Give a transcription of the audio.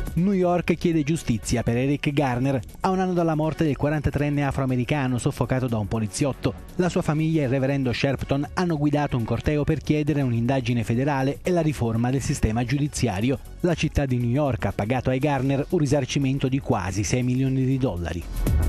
New York chiede giustizia per Eric Garner. A un anno dalla morte del 43enne afroamericano soffocato da un poliziotto, la sua famiglia e il reverendo Sharpton hanno guidato un corteo per chiedere un'indagine federale e la riforma del sistema giudiziario. La città di New York ha pagato ai Garner un risarcimento di quasi $6 milioni.